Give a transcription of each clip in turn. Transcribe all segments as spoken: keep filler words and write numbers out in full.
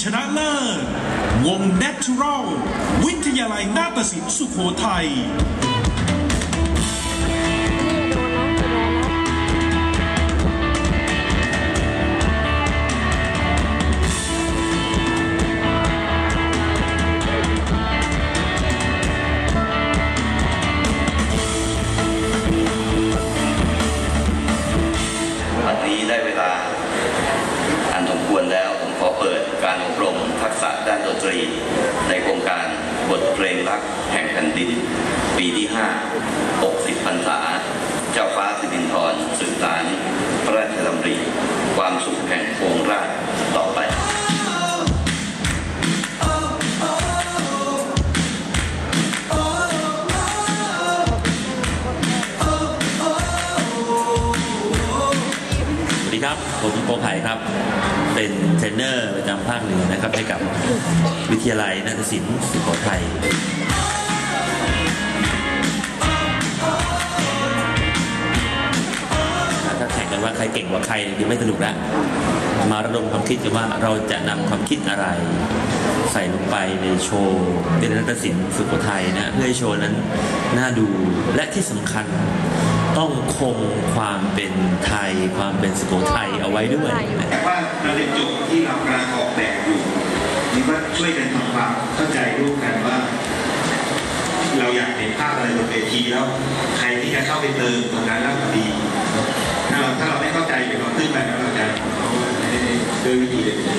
นะเลิศวง Natural วิทยาลัยนาฏศิลป์สุโขทัยได้เวลาอันสมควรแล้วผมขอเปิดการอบรมทักษะด้านดนตรีในโครงการบทเพลงรักแห่งแผ่นดินปีที่ห้า หกสิบ พรรษาเจ้าฟ้าสิรินธรสืบสานพระราชดำริความสุขแห่งปวงราชต่อไปครับผมโกไผ่ครับเป็นเทรนเนอร์ประจำภาคเหนือนะครับให้กับวิทยาลัยนาฏศิลป์สุโขทัยถ้าแข่งกันว่าใครเก่งกว่าใครยังไม่สนุกแล้วมาระดมความคิดกันว่าเราจะนำความคิดอะไรใส่ลงไปในโชว์เป็นนาฏศิลป์สุโขทัยนะเพื่อให้โชว์นั้นน่าดูและที่สำคัญต้องคงความเป็นไทยความเป็นสุโขทัยเอาไว้ด้วยแต่ว่าประเด็นจุดที่เรากำลังออกแบบอยู่นี่ว่าช่วยกันทำความเข้าใจร่วมกันว่าเราอยากเห็นภาพอะไรบนเวทีแล้วใครที่จะเข้าไปเติมตรงนั้นแล้วดีถ้าเราถ้าเราไม่เข้าใจเดี๋ยวเราขึ้นไปแล้วเราจะด้วยวิธีเด็ด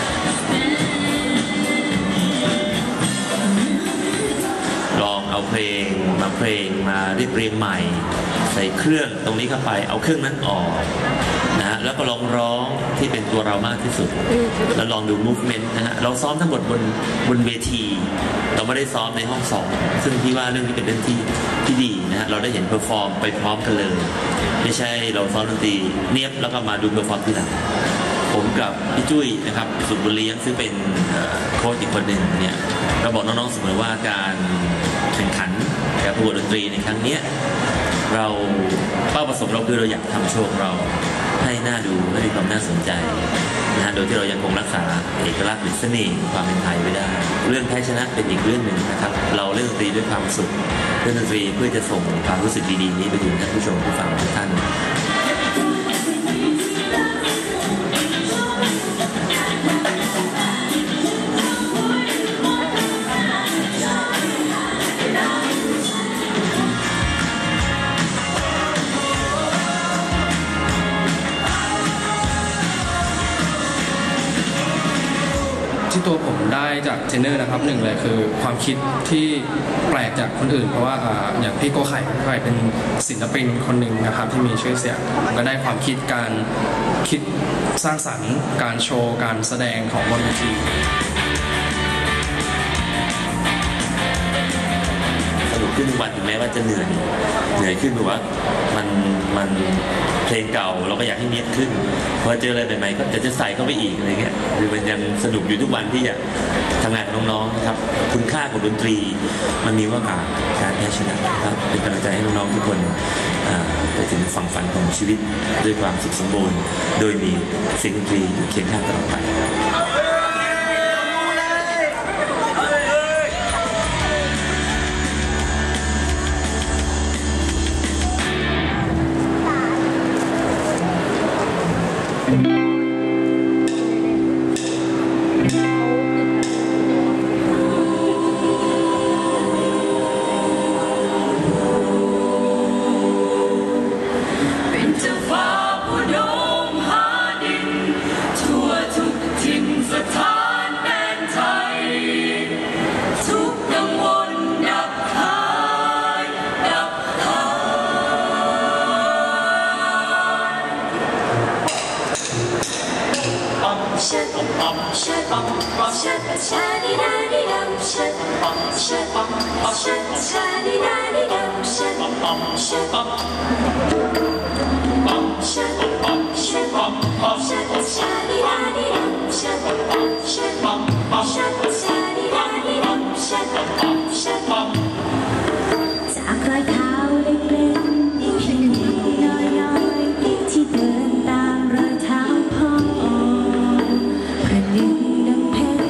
ลองเอาเพลงมาเพลงมาเรียบเรียงใหม่ใส่เครื่องตรงนี้เข้าไปเอาเครื่องนั้นออกนะแล้วก็ลองร้องที่เป็นตัวเรามากที่สุดแล้วลองดู movement นะฮะเราซ้อมทั้งหมดบนบนเวทีเราไม่ได้ซ้อมในห้องสองซึ่งพี่ว่าเรื่องนี้เป็นเรื่องที่ที่ดีนะฮะเราได้เห็นเพอร์ฟอร์มไปพร้อมกันเลยไม่ใช่เราซ้อมดนตรีเนียบแล้วก็มาดูเพอร์ฟอร์มทีหลังผมกับพี่จุ้ยนะครับสุดบุญเลี้ยงซึ่งเป็นโค้ชอีกคนหนึ่งเนี่ยเราบอกน้องๆเสมอว่าการแข่งขันการประกวดดนตรีในครั้งนี้เราเป้าประสงค์เราคือเราอยากทำโชว์เราให้น่าดูและมีความน่าสนใจนะฮะโดยที่เรายังคงรักษาเอกลักษณ์หรือเสน่ห์ความเป็นไทยไว้ได้เรื่องแพ้ชนะเป็นอีกเรื่องหนึ่งนะครับเราเล่นดนตรีด้วยความสุขเล่นดนตรีเพื่อจะส่งความรู้สึกดีๆนี้ไปถึงท่านผู้ชมผู้ฟังทุกท่านที่ตัวผมได้จากเทรนเนอร์นะครับหนึ่งเลยคือความคิดที่แปลกจากคนอื่นเพราะว่าอย่างพี่โกไข่ก็เป็นศิลปินคนหนึ่งนะครับที่มีชื่อเสียงก็ได้ความคิดการคิดสร้างสรรค์การโชว์การแสดงของบนเวทีสนุกขึ้นวันถึงแม้ว่าจะเหนื่อยเหนื่อยขึ้นหรือว่ามันมันเพลงเก่าเราก็อยากให้เนียบขึ้นพอเจออะไรใหม่ๆก็จะจะใส่เข้าไปอีกอะไรเงี้ยคือมันยังสนุกอยู่ทุกวันที่อยากทำงานกับน้องๆนะครับคุณค่าของดนตรีมันมีว่าการการแพ้ชนะครับเป็นกำลังใจให้น้องๆทุกคนไปถึงฝั่งฝันของชีวิตด้วยความสุขสมบูรณ์โดยมีเสียงดนตรีเคียงข้างตลอดไปที่เดินตามรอยเท้าพ่อประหนึ่งดังเพชร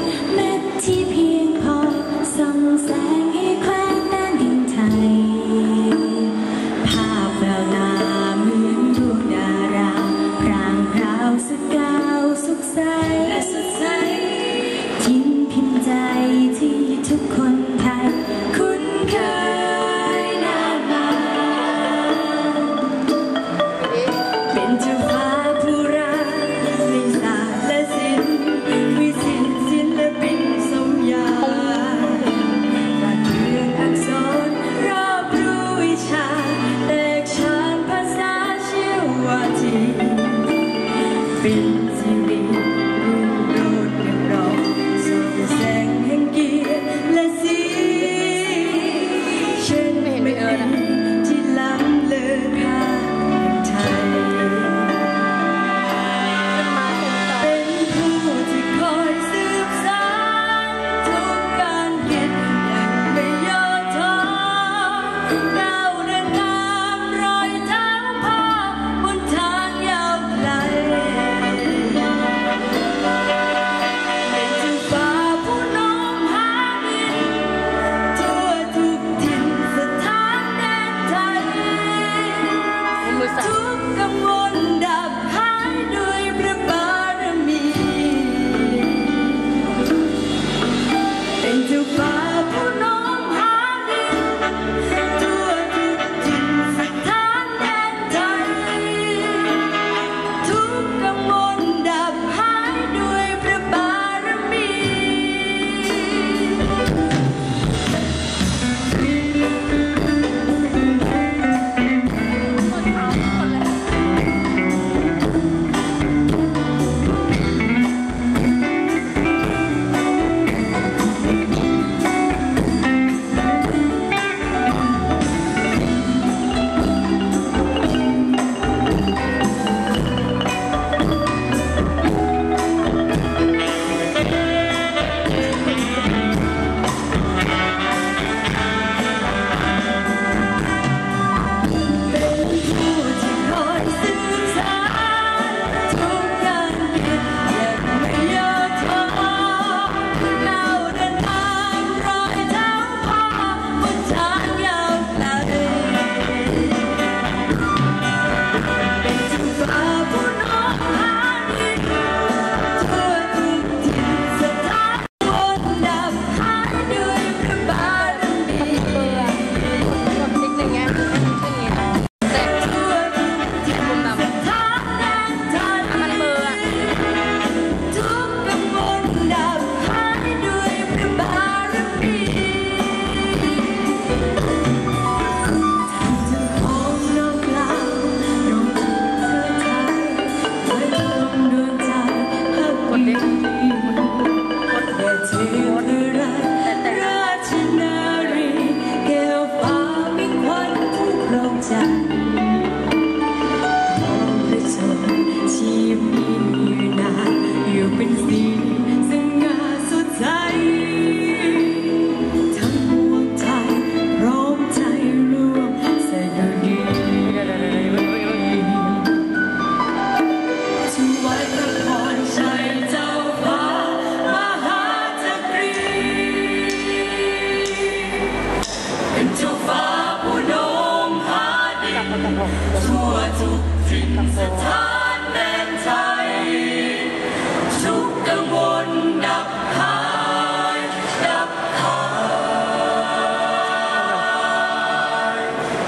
ทั่วทุกถิ่นสถานแดนไทยทุกกังวลดับหายดับหาย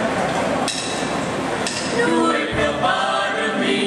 ด้วยพระบารมี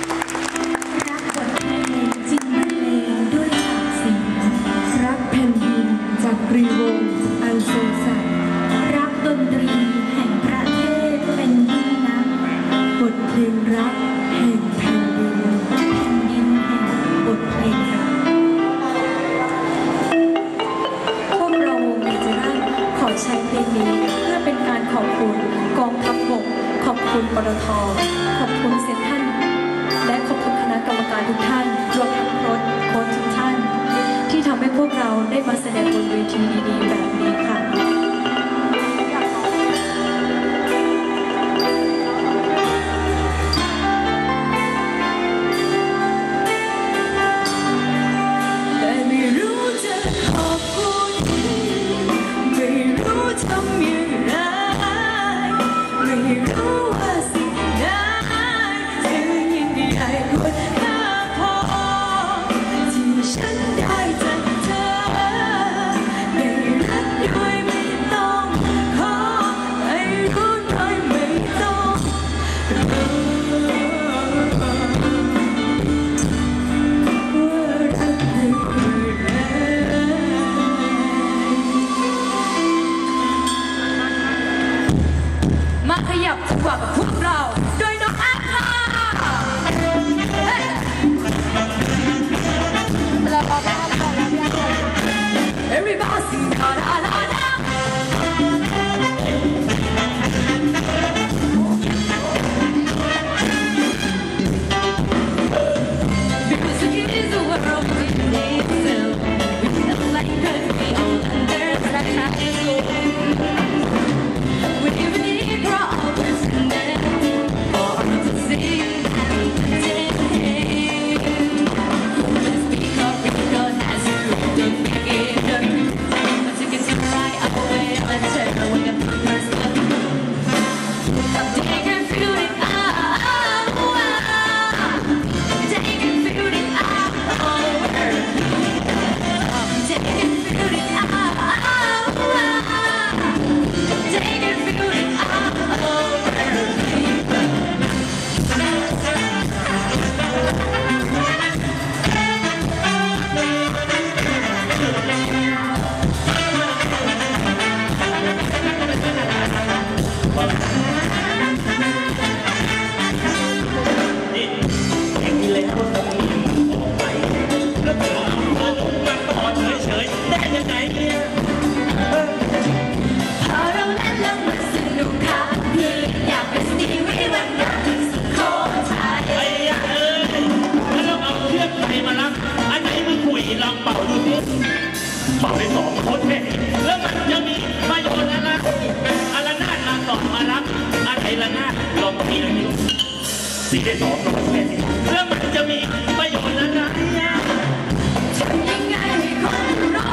รักแผ่นดินได้สองร้อยแปดสิบแล้วมันจะมีประโยชน์อะไรอ่ะทำยังไงให้คนเรา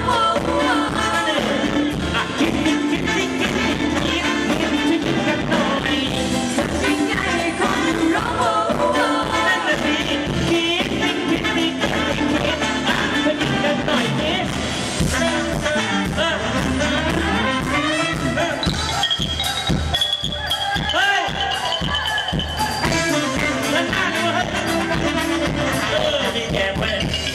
อ่ะคิดคิดคิดคิดคิดคิดคิดคิดกันหน่อยทำยังไงให้คนเรานั่นน่ะสิคิดคิดคิดคิดคิดคิดอ่ะคิดกันหน่อยคิดเออเออเฮ้ยนั่นน่าดูเฮ้ยเออมีแกไป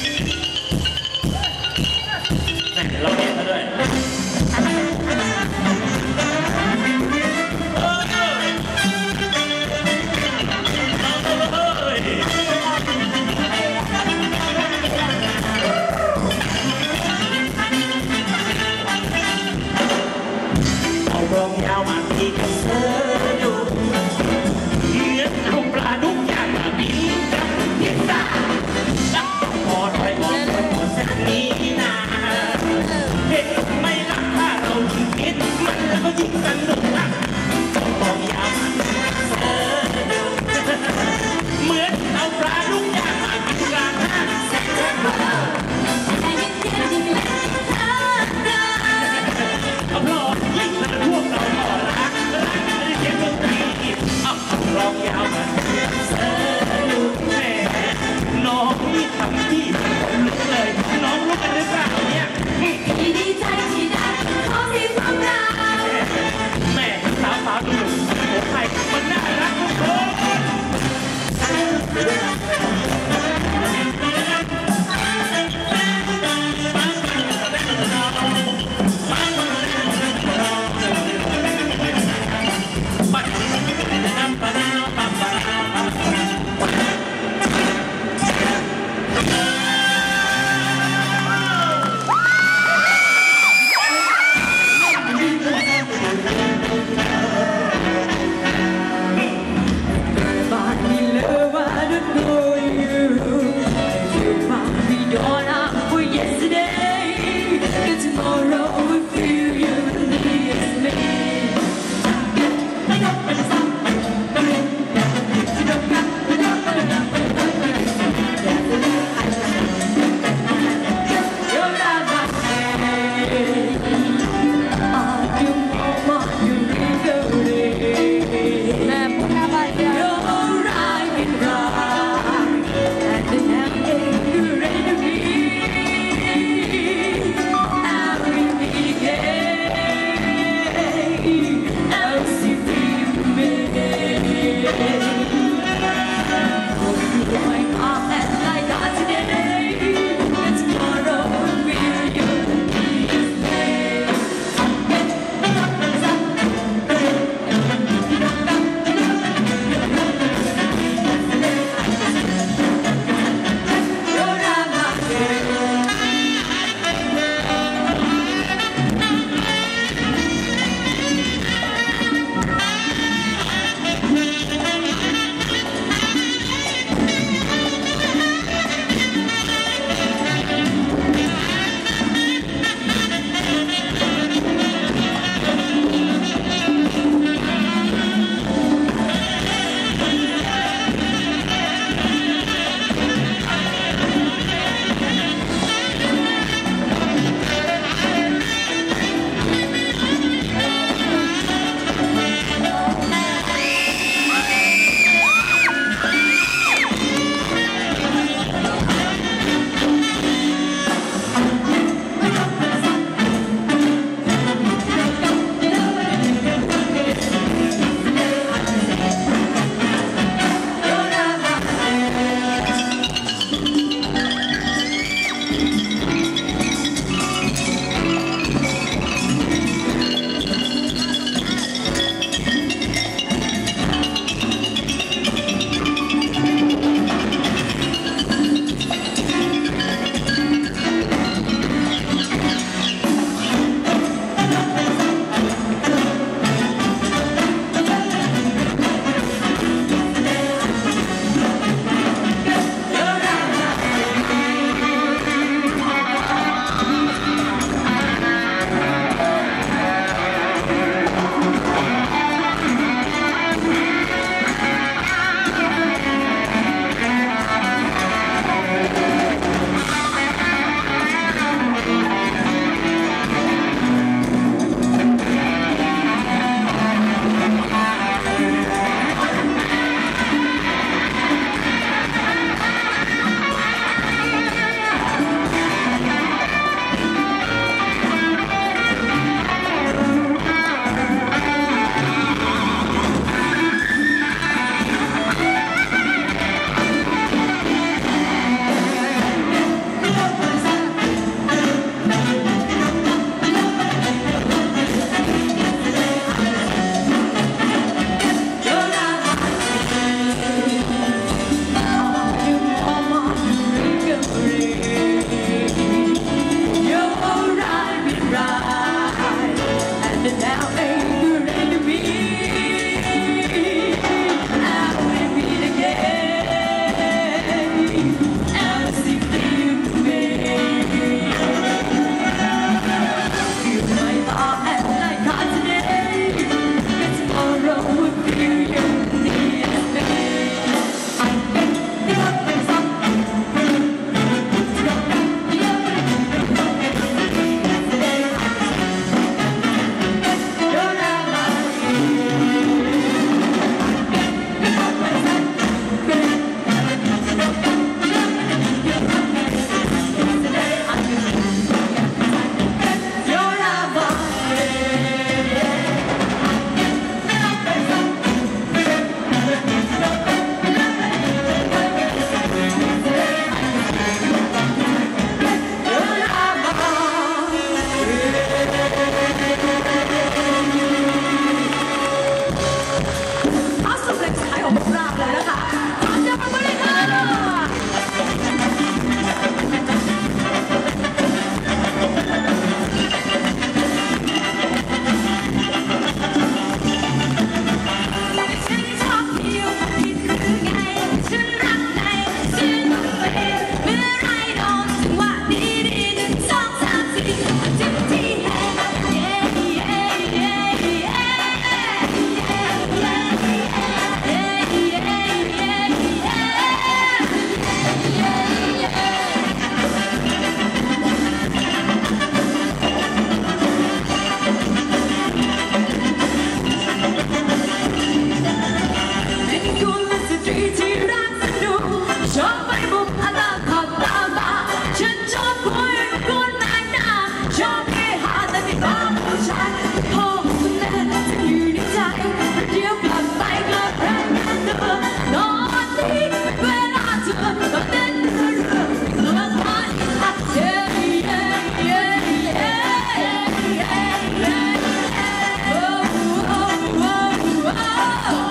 ชอบไปบุกอาตาขอบตาตาฉันชอบคุยกุนนายนาชอบเฮฮาแต่ไม่บ้าผู้ชายพ่อคุณแม่จะอยู่ในใจเดี๋ยวกลับไปกลับแพ้งานเธอนอนที่เวลาเธอตอนนั้นเรือเรือเรือพายเย้เย้เย้เย้เย้เย้โอ้โอ้โอ้โอ้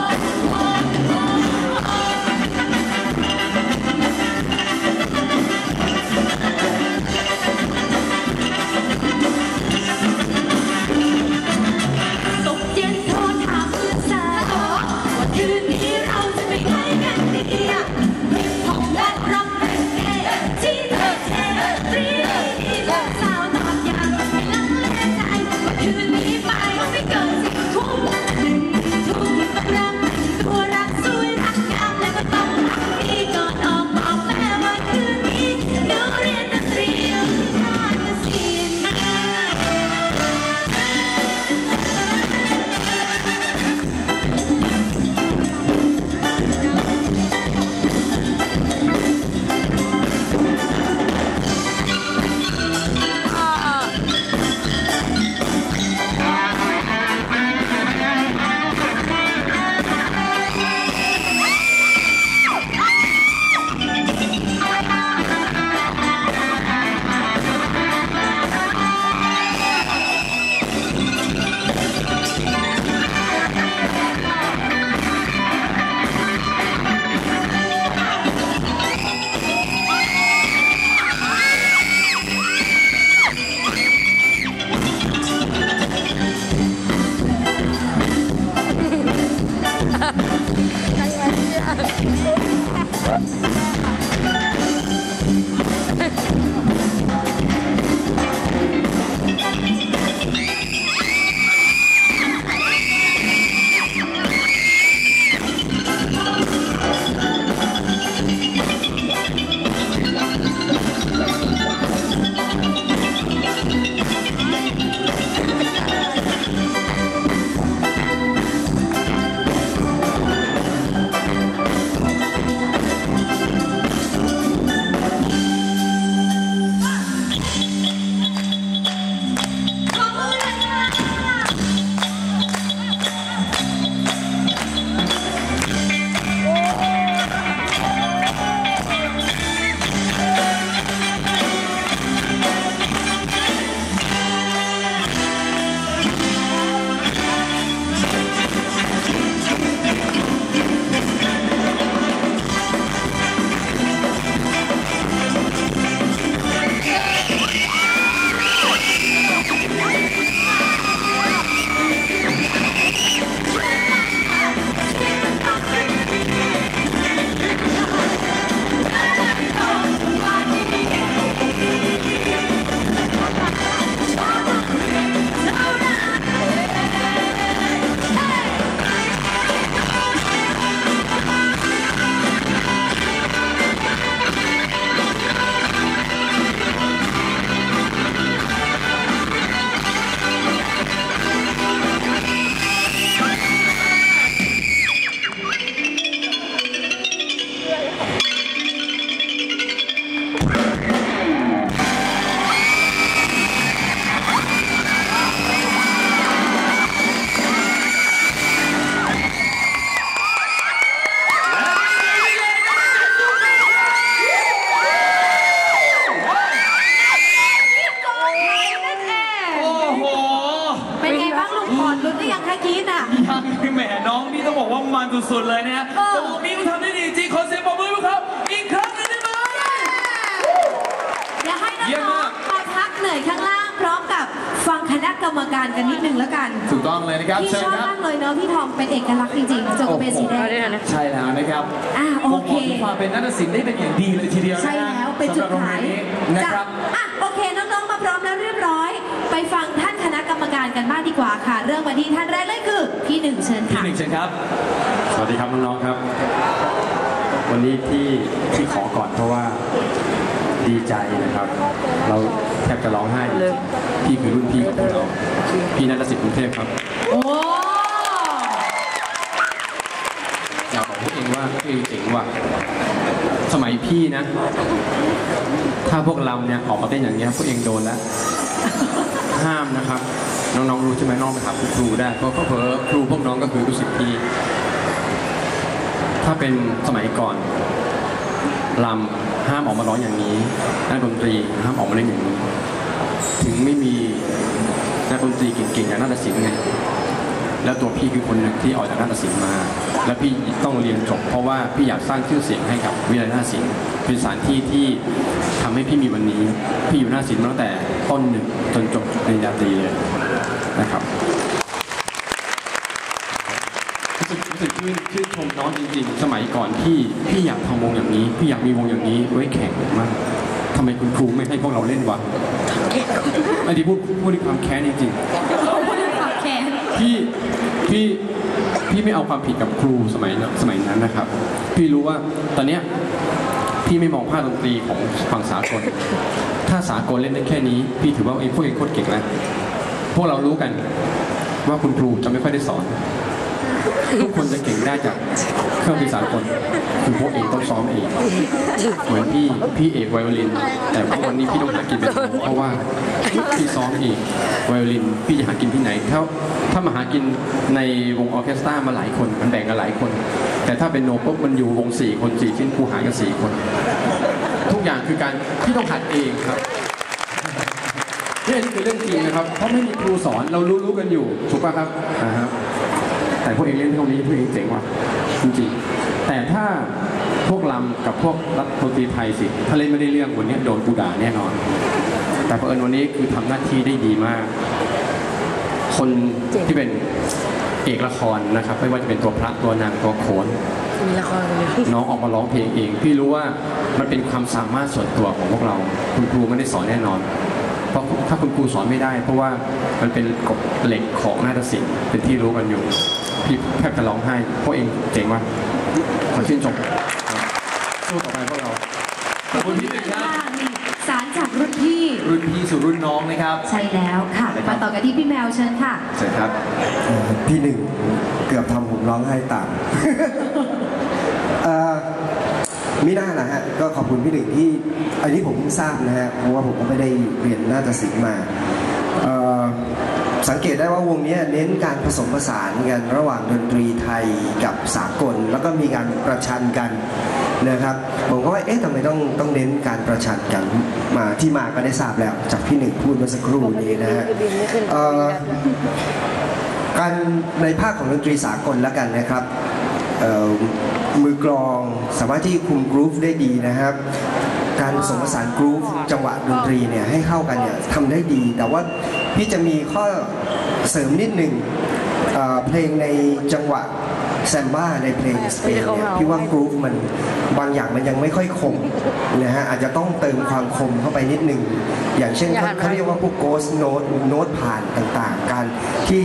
ตกเย็นโทรถามเพื่อนสาวว่าคืนนี้เราจะไปไหนกันดีเพลงของและร้องเพลงเก๋ที่เธอเทปรีดีเพื่อนสาวตอบอย่างไม่ลังเลใจว่าคืนนี้ไปไม่เกินสิบทุ่มหนึ่งทุ่มต้องรักตัวรักสวยรักงามแล้วก็ต้องรักดีก่อนออกบอกแม่ว่าคืนนี้หนูเรียนดนตรีที่นาฏศิลป์มันสุดๆเลยนะฮะแต่วงนี้มันทำได้ดีจริงขอเสียงปรบมือครับอีกครั้งหนึงได้ไหมอย่าให้น้องๆมาพักเหนื่อยข้างล่างพร้อมกับฟังคณะกรรมการกันนิดนึงแล้วกันถูกต้องเลยนะครับพี่ชอบมากเลยเนาะพี่ทอมเป็นเอกลักษณ์จริงๆจงเป็นสีแดงใช่แล้วนะครับอ่าโอเคความเป็นนักศิลป์ได้เป็นอย่างดีเลยทีเดียวใช่แล้วเป็นจุดขายนะครับอ่ะโอเคน้องๆมาพร้อมแล้วเรียบร้อยไปฟังท่านคณะกรรมการกันบ้างดีกว่าค่ะเรื่องวันนี้ท่านแรกเลยคือพี่หนึ่งเชิญค่ะพี่หนึ่งเชิญครับสวัสดีครับน้องๆครับวันนี้ที่ที่ขอก่อนเพราะว่าดีใจนะครับเราแทบจะร้องไห้เลยพี่คือรุ่นพี่ของพวกเราพี่ณัฐศิษย์กรุงเทพครับโอ้อยากบอกพวกเองว่าพี่เจ๋งว่ะสมัยพี่นะถ้าพวกเราเนี่ยออกมาเต้นอย่างเงี้ยพวกเองโดนแล้วห้ามนะครับน้องๆรู้ใช่ไหมน้องไปถามครูได้เพราะเพอครูพวกน้องก็คือรู้สึกพี่ถ้าเป็นสมัยก่อนลำห้ามออกมาร้องอย่างนี้นักดนตรีห้ามออกมาเล่นอย่างนี้ถึงไม่มีนักดนตรีเก่งๆอย่างนาฏศิลป์ไงแล้วตัวพี่คือคนหนึ่งที่ออกจากนาฏศิลป์มาแล้วพี่ต้องเรียนจบเพราะว่าพี่อยากสร้างชื่อเสียงให้กับวิทยาลัยนาฏศิลป์เป็นสถานที่ที่ทำให้พี่มีวันนี้พี่อยู่นาฏศิลป์ตั้งแต่ต้นหนึ่งจนจบปริญญาตรีเลยนะครับรู้สึกรู้สึกชื่นชื่นชมน้องจริงๆสมัยก่อนพี่พี่อยากทำวงอย่างนี้พี่อยากมีวงอย่างนี้ไว้แข่งมากทำไมคุณครูไม่ให้พวกเราเล่นวะอันนี้พูดพูดด้วยความแค้นจริงๆพี่พี่พี่ไม่เอาความผิดกับครูสมัยสมัยนั้นนะครับพี่รู้ว่าตอนเนี้ยพี่ไม่มองภาคดนตรีของฝั่งสากลถ้าสากลเล่นได้แค่นี้พี่ถือว่าไอ้พวกเองโคตรเก่งแล้วพวกเรารู้กันว่าคุณครูจะไม่ค่อยได้สอนทุกคนจะเก่งได้จากเครื่องดนตรีสากลคือพวกเองต้องซ้อมเองเหมือนพี่พี่เอกไวโอลินแต่วันนี้พี่ต้องหากินเป็นเพราะว่าพี่ซ้อมเองไวโอลินพี่จะหากินที่ไหนถ้าถ้ามาหากินในวงออร์เคสตรามาหลายคนมันแบ่งกันหลายคนแต่ถ้าเป็นโนปุ๊บมันอยู่วงสี่คนสี่ชิ้นครูหากันสี่คนทุกอย่างคือการพี่ต้องหัดเองครับนี่คือเรื่องจริงนะครับเพราะไม่มีครูสอนเรารู้รู้กันอยู่ถูกป่ะครับนะครับแต่พวกเองเล่นเท่านี้พวกเองเจ๋งว่ะจริงๆแต่ถ้าพวกลำกับพวกรัฐดนตรีไทยสิถ้าเล่นไม่ได้เรื่องวันนี้โดนกูด่าแน่นอนแต่เผอิญวันนี้คือทำหน้าที่ได้ดีมากคนที่เป็นเอกละครนะครับไม่ว่าจะเป็นตัวพระตัวนางตัวโขนน้องออกมาร้องเพลงเองพี่รู้ว่ามันเป็นความสามารถส่วนตัวของพวกเราคุณครูไม่ได้สอนแน่นอนเพราะถ้าคุณครูสอนไม่ได้เพราะว่ามันเป็นกฎเหล็กของนาฏศิลป์เป็นที่รู้กันอยู่พี่แทบจะร้องไห้พวกเองเจ๋งมากขอชื่นชมสู้ต่อไปพวกเราขอบคุณพี่หนึ่งครับสารจากรุ่นพี่รุ่นพี่สู่รุ่นน้องนะครับใช่แล้วค่ะมาต่อกันที่พี่แมวเชิญค่ะใช่ครับพี่หนึ่งเกือบทำผมร้องไห้ตามมิน่านะฮะก็ขอบคุณพี่หนึ่งที่อันนี้ผมเพิ่งทราบนะฮะเพราะว่าผมก็ไม่ได้เรียนนาฏศิลป์มาสังเกตได้ว่าวงนี้เน้นการผสมผสานกันระหว่างดนตรีไทยกับสากลแล้วก็มีการประชันกันนะครับผมก็ว่าเอ๊ะทำไมต้องต้องเน้นการประชันกันมาที่มาก็ได้ทราบแล้วจากพี่หนึ่งพูดเมื่อสักครู่นี้นะฮะการในภาคของดนตรีสากลแล้วกันนะครับมือกลองสามารถที่คุมกรุ๊ปได้ดีนะครับการผสมผสานกรุ๊ปจังหวะดนตรีเนี่ยให้เข้ากันเนี่ยทำได้ดีแต่ว่าพี่จะมีข้อเสริมนิดหนึ่งเพลงในจังหวะแซมบ้าในเพลงสเปนเนี่ยพี่ว่ากรุ๊ปมันบางอย่างมันยังไม่ค่อยคมนะฮะอาจจะต้องเติมความคมเข้าไปนิดหนึ่งอย่างเช่นเขาเรียกว่าพวกโกสโน้ตโน้ตผ่านต่างๆการที่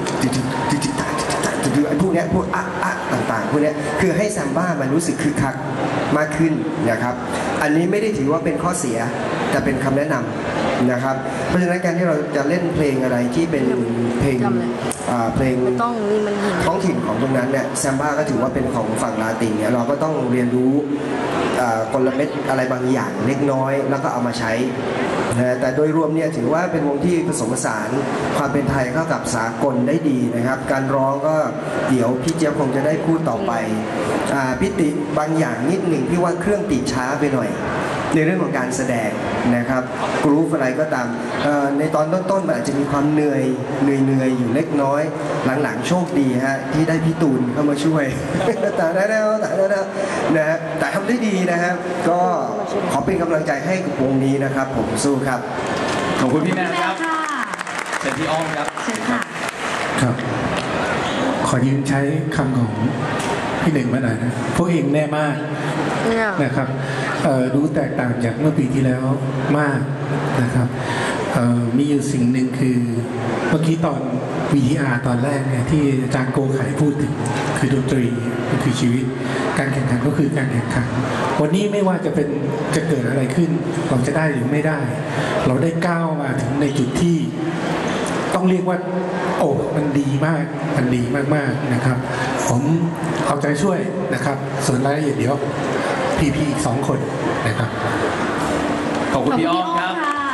ไอ้พวกนี้พวกอะอะต่างๆพวกนี้คือให้แซมบ้ามันรู้สึกคึกคักมากขึ้นนะครับอันนี้ไม่ได้ถือว่าเป็นข้อเสียแต่เป็นคำแนะนำนะครับเพราะฉะนั้นการที่เราจะเล่นเพลงอะไรที่เป็นเพลงเพลงท้องถิ่นของตรงนั้นเนี่ยแซมบ้าก็ถือว่าเป็นของฝั่งลาตินเนี่ยเราก็ต้องเรียนรู้กลเม็ดอะไรบางอย่างเล็กน้อยแล้วก็เอามาใช้นะแต่โดยรวมเนี่ยถือว่าเป็นวงที่ผสมผสานความเป็นไทยเข้ากับสากลได้ดีนะครับการร้องก็เดี๋ยวพี่เจี๊ยบคงจะได้พูดต่อไปพี่ติบางอย่างนิดหนึ่งที่ว่าเครื่องติดช้าไปหน่อยในเรื่องของการแสดงนะครับกรุ๊ปอะไรก็ตามในตอนต้นๆมันอาจจะมีความเหนื่อยเหนื่อยๆอยู่เล็กน้อยหลังๆโชคดีฮะที่ได้พี่ตูนเข้ามาช่วยแต่ได้แล้วแต่ได้แล้วนะฮะแต่ทำได้ดีนะครับก็ขอเป็นกำลังใจให้กับวงนี้นะครับผมสู้ครับขอบคุณพี่แม่ครับเชิญพี่อ้อมครับเชิญค่ะครับขอยืนใช้คำของพี่หนึ่งมาหน่อยนะพวกเองแน่มากนะครับดูแตกต่างจากเมื่อปีที่แล้วมากนะครับมีอยู่สิ่งหนึ่งคือเมื่อกี้ตอน วี ที อาร์ ตอนแรกเนี่ยที่อาจารย์โกไข่พูดถึงคือดนตรีก็คือชีวิตการแข่งขันก็คือการแข่งขันวันนี้ไม่ว่าจะเป็นจะเกิดอะไรขึ้นเราจะได้หรือไม่ได้เราได้ก้าวมาถึงในจุดที่ต้องเรียกว่าโอ้มันดีมากมันดีมากๆนะครับผมเอาใจช่วยนะครับส่วนรายละเอียดเดี๋ยวพี่ๆอีกสองคนนะครับขอบคุณพี่อ้อมครับ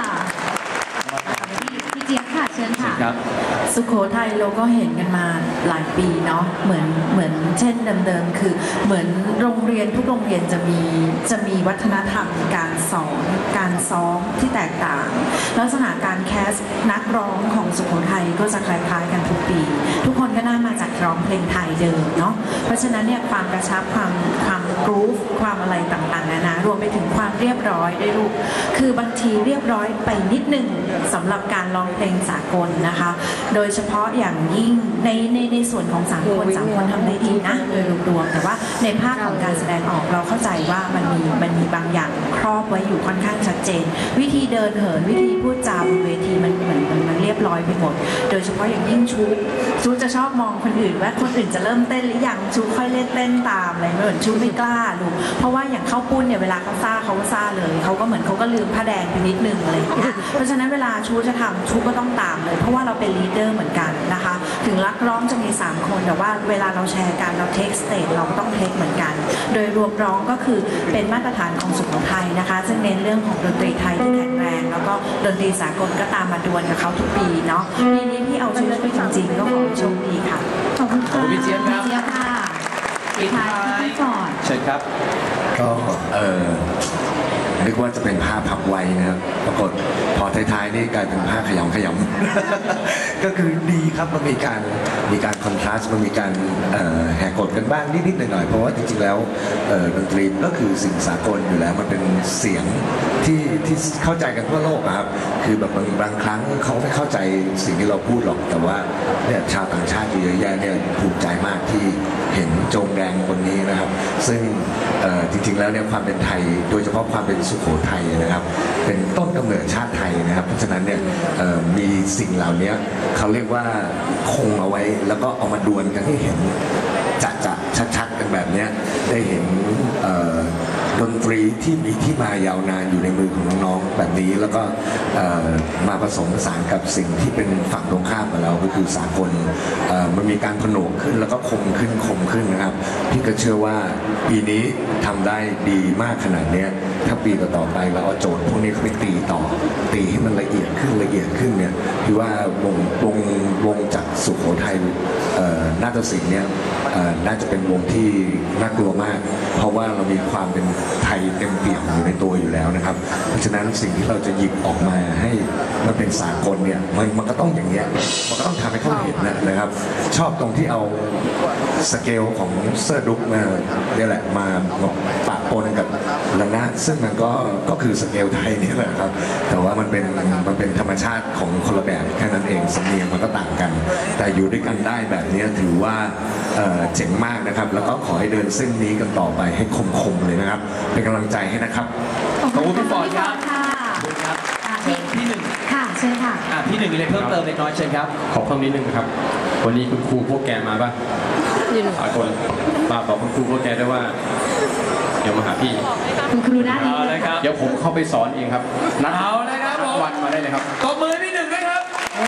พี่เจี๊ยบค่ะเชิญค่ะครับสุโขทัยเราก็เห็นกันมาหลายปีเนาะเหมือนเหมือนเช่นเดิมๆคือเหมือนโรงเรียนทุกโรงเรียนจะมีจะมีวัฒนธรรมการสอนการซ้อมที่แตกต่างลักษณะการแคสนักร้องของสุโขทัยก็จะคล้ายๆกันทุกปี ทุกคนก็น่ามาจากร้องเพลงไทยเดิมเนาะเพราะฉะนั้นเนี่ยความกระชับความความกรูฟความอะไรต่างๆนานารวมไปถึงความเรียบร้อยด้วยลูกคือบางทีเรียบร้อยไปนิดนึงสำหรับการร้องเพลงสากลนะคะโดยเฉพาะอย่างยิ่งในในในส่วนของสามคนสามคนทำได้ดีนะโดยรวมๆแต่ว่าในภาคของการแสดงออกเราเข้าใจว่ามันมีมันมีบางอย่างครอบไว้อยู่ค่อนข้างชัดเจนวิธีเดินเหินวิธีพูดจาบนเวทีมันเหมือนมันเรียบร้อยไปหมดโดยเฉพาะอย่างยิ่งชูชูจะชอบมองคนอื่นว่าคนอื่นจะเริ่มเต้นหรือยังชูค่อยเล่นเต้นตามอะไรเหมือนชูไม่กล้าลูกเพราะว่าอย่างเข้าปุ้นเนี่ยเวลาเขาซ่าเขาซ่าเลยเขาก็เหมือนเขาก็ลืมผ้าแดงไปนิดนึงอะไรอย่างเงี้ยเพราะฉะนั้นเวลาชูจะทำชูก็ต้องตามเลยเพราะว่าเราเป็นลีดเดอร์เหมือนกันนะคะถึงรักร้องจะมีสามคนแต่ว่าเวลาเราแชร์กันเราเทคสเตจเราก็ต้องเทคเหมือนกันโดยรวมร้องก็คือเป็นมาตรฐานของสุโขทัยนะคะซึ่งเน้นเรื่องของดนตรีไทยที่แข็งแรงแล้วก็ดนตรีสากลก็ตามมาดวลกับเขาทุกปีเนาะปีนี้พี่เอาชื่อไปจริงๆก็ขอให้โชคดีค่ะขอบคุณขอบคุณพี่เจี๊ยบครับพี่เจี๊ยบค่ะปิดท้ายพี่ฟอร์ดเชิญครับก็เออนึกว่าจะเป็นผ้าพับไว้นะครับปรากฏพอท้ายๆนี่กลายเป็นผ้าขยำขยำ ก็คือดีครับมันมีการมีการคอนทราสต์มันมีการแหกกฎกันบ้างนิดๆหน่อยๆเพราะว่าจริงๆแล้วดนตรีก็คือสิ่งสากลอยู่แล้วมันเป็นเสียงที่ที่เข้าใจกันทั่วโลกครับคือแบบบางบางครั้งเขาไม่เข้าใจสิ่งที่เราพูดหรอกแต่ว่าเนี่ยชาวต่างชาติเยอะแยะเนี่ยภูมิใจมากที่เห็นโจงแดงคนนี้นะครับซึ่งจริงๆแล้วเนี่ยความเป็นไทยโดยเฉพาะความเป็นสุโขทัยนะครับเป็นต้นกำเนิดชาติไทยนะครับเพราะฉะนั้นเนี่ยมีสิ่งเหล่านี้เขาเรียกว่าคงเอาไว้แล้วก็เอามาดวลกันให้เห็นจะจะชัดๆกันแบบนี้ได้เห็นดนตรีที่มีที่มายาวนานอยู่ในมือของน้องๆแบบนี้แล้วก็มาผสมผสานกับสิ่งที่เป็นฝั่งตรงข้ามกับเราก็คือสากลมันมีการผนวกขึ้นแล้วก็คมขึ้นคมขึ้นนะครับพี่ก็เชื่อว่าปีนี้ทำได้ดีมากขนาดนี้ถ้าปีต่อๆไปเราเอาโจทย์พวกนี้ไปตีต่อตีให้มันละเอียดขึ้นละเอียดขึ้นเนี่ยพี่ว่าวงวงวงจากสุโขทัยนาฏศิลป์เนี่ยน่าจะเป็นวงที่น่ากลัวมากเพราะว่าเรามีความเป็นไทยเต็มเปี่ยมอยู่ในตัวอยู่แล้วนะครับเพราะฉะนั้นสิ่งที่เราจะหยิบออกมาให้มันเป็นสากลเนี่ยมันมันก็ต้องอย่างเงี้ยมันก็ต้องทำให้เขาเห็นนะนะครับชอบตรงที่เอาสเกลของเซอร์ดุกมาเนี่ยแหละมาปะปนกับระนาดซึ่งมันก็ก็คือสเกลไทยนี่แหละครับแต่ว่ามันเป็นมันเป็นธรรมชาติของคนละแบบแค่นั้นเองสำเนียงมันก็ต่างกันแต่อยู่ด้วยกันได้แบบนี้ถือว่าเจ๋งมากนะครับแล้วก็ขอให้เดินเส้นนี้กันต่อไปให้คมๆเลยนะครับเป็นกำลังใจให้นะครับขอบคุณพี่ฟอร์ดครับค่ะครับเชิญพี่หนึ่งค่ะเชิญค่ะอ่ะพี่หนึ่งมีอะไรเพิ่มเติมเล็กน้อยเชิญครับขอเพิ่มนิดนึงครับวันนี้คุณครูพวกแกมาป่ะหลายคนมาบอกคุณครูพวกแกได้ว่าเดี๋ยวมาหาพี่คุณครูด้านนี้เอาเลยครับเดี๋ยวผมเข้าไปสอนเองครับนัดเอาเลยครับผมวันมาได้เลยครับตบมือพี่หนึ่งด้วยครับ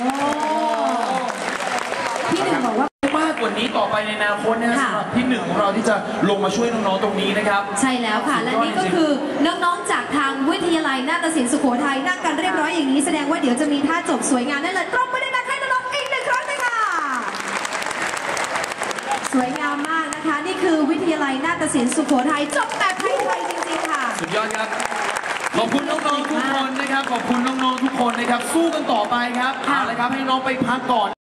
พี่หนึ่งบอกว่ามากกว่านี้ต่อไปในอนาคตนะสำหรับพี่หนึ่งของเราที่จะลงมาช่วยน้องๆตรงนี้นะครับใช่แล้วค่ะและนี่ก็คือน้องๆจากทางวิทยาลัยนาฏศิลป์สุโขทัยนั่งกันเรียบร้อยอย่างนี้แสดงว่าเดี๋ยวจะมีท่าจบสวยงามแน่เลยปรบมือดังๆให้น้องๆอีกหนึ่งครั้งเลยค่ะสวยงามมากนะคะนี่คือวิทยาลัยนาฏศิลป์สุโขทัยจบแบบไทยๆจริงๆค่ะสุดยอดครับขอบคุณน้องๆทุกคนนะครับขอบคุณน้องๆทุกคนนะครับสู้กันต่อไปครับเอาละครับให้น้องไปพักก่อน